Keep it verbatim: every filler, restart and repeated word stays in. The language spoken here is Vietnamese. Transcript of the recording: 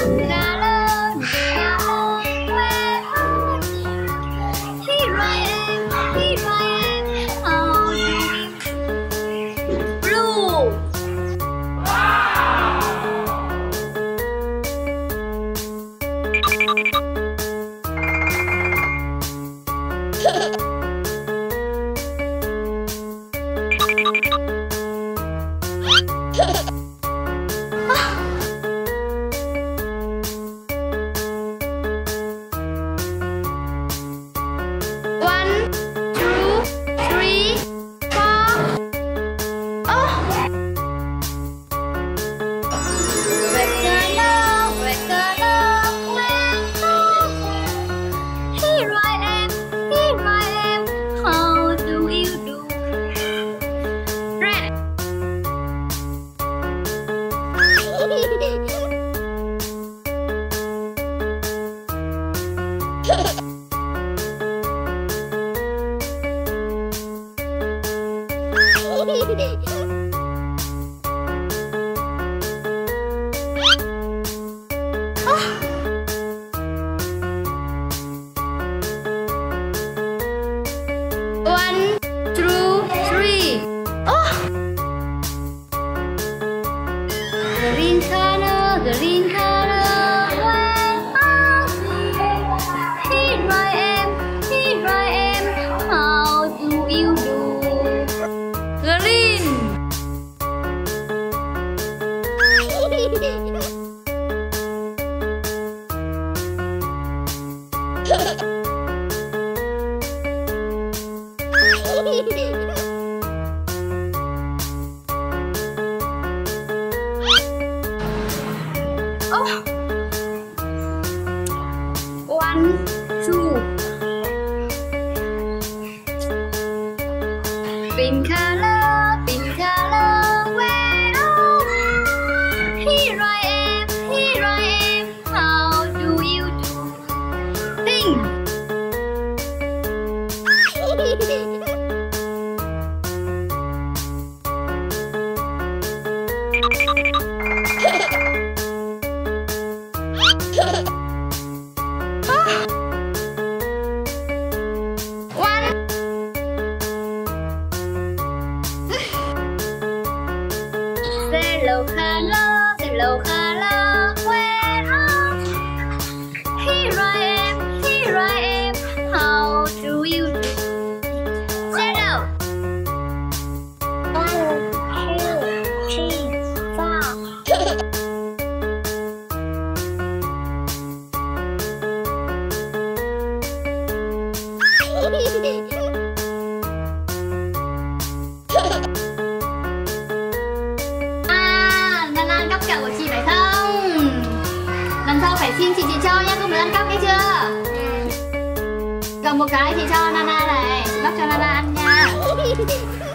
One, two, three. Oh! Green color, green color. Where are you? Here I am, here I am. How do you do? Green. Oh. One, two. Pink color, pink color. Where are you? Here I am, here I am. How do you do? Pink. Yellow color, yellow color, where are you? Here I am, here I am. How do you do? Yellow. One, two, three, four. Kẹo của chị phải không? Lần sau phải xin chị chị cho nhá, không được ăn cắp nghe chưa? Cầm một cái chị cho Nana này, chị bóc cho Nana ăn nha.